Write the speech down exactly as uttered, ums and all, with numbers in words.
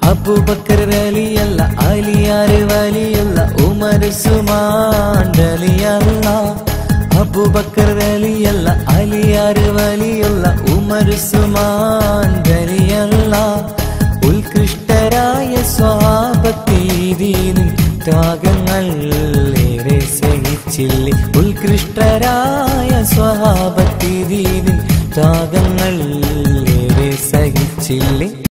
അബൂബക്കർ റളിയല്ല, അലിയാർ വലിയല്ല, ഉമർ ഉസ്മാൻ റളിയല്ല. അബൂബക്കർ റളിയല്ല, അലിയാർ വലിയല്ല, ഉമർ ഉസ്മാൻ റളിയല്ല. ഉത്കൃഷ്ടരായ സ്വഹാബത്തീദീനിൻ ത്യാഗങ്ങൾ ഏറെ സഹിച്ചില്ലേ. ഉത്കൃഷ്ടരായ സ്വഹാബത്തീദീനിൻ ത്യാഗങ്ങൾ ഏറെ സഹിച്ചില്ലേ.